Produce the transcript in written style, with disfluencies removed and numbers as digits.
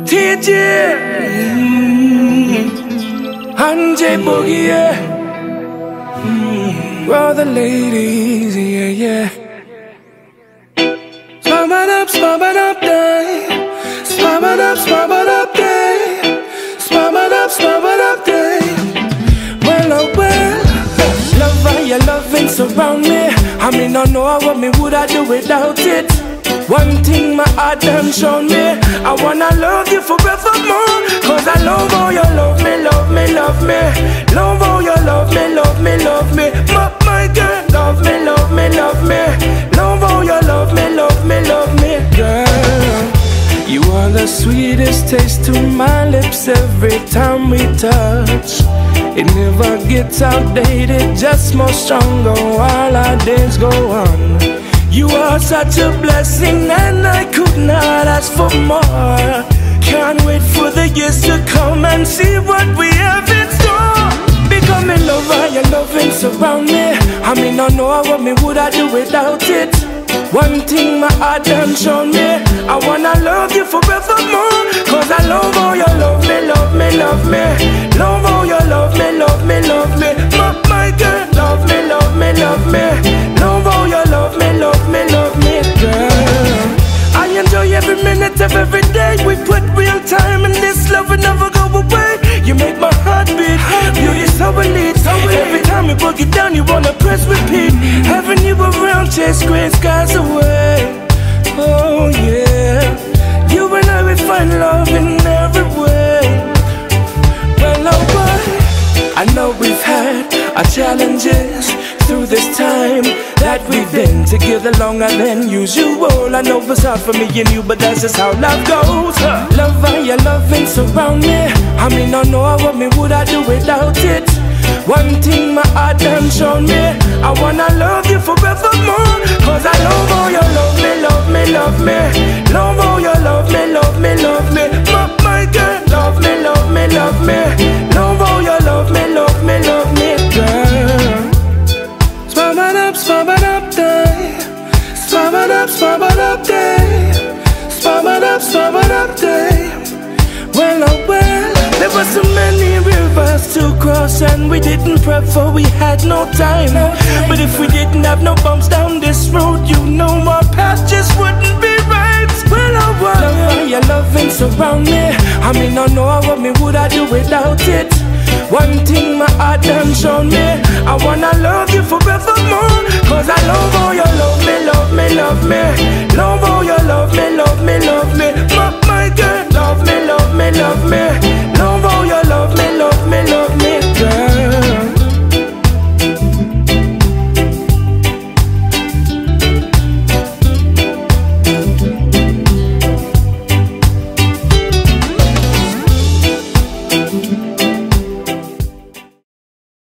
TJ and J Boog, yeah. All the ladies, yeah, yeah. Spam it up, day. Spam it up, day. Spam it up, day. Well, oh well. Love how your loving surround me. I mean, I know what me would I do without it. One thing my heart done shown me, I wanna love you forevermore. Cause I love how you love me, love me, love me. Love how you love me, love me, love me. My girl, love me, love me, love me. Love how you love me, love me, love me. Girl, you are the sweetest taste to my lips every time we touch. It never gets outdated, just more stronger while our days go on. You are such a blessing and I could not ask for more. Can't wait for the years to come and see what we have in store. Become in love while your loving surround me. I mean, I know what me would I do without it. One thing my heart done shown me, I wanna love you forevermore. Cause I love how you love me, love me, love me. Love how you love me, love me, love me. My girl, love me, love me, love me. Love how you love me, love me, love me, girl. I enjoy every minute of every day. We put real time in this love will never go away. You make my heart beat, beauty so elite. Every time you book it down, you wanna press repeat. Having you around, chase gray skies away. Oh yeah, you and I will find love in every way. Well, oh boy, I know we've had our challenges through this time that we've been together longer than usual. I know it's hard for me and you, but that's just how love goes. Love how your loving surround me. I mean, I know what me would I do without it. One thing my heart done shown me, I wanna love you forevermore. Cause I love how you love me, love me, love me. Love how you love me, love me, love me. My girl, love me, love me, love me. Love how you love me, love me, love me, girl. Spam it up, day. Spam it up, day. Spam it up, day. Well, oh well, there were so many rivers to cross and we didn't prep for we had no time. But if we didn't have no bumps down this road, you know our path just wouldn't be right. Well, oh well, love how your loving surround me. I mean, I know what me would I do without it. One thing my heart done shown me, I wanna love you forevermore. Cause I love how you love me, love me, love me.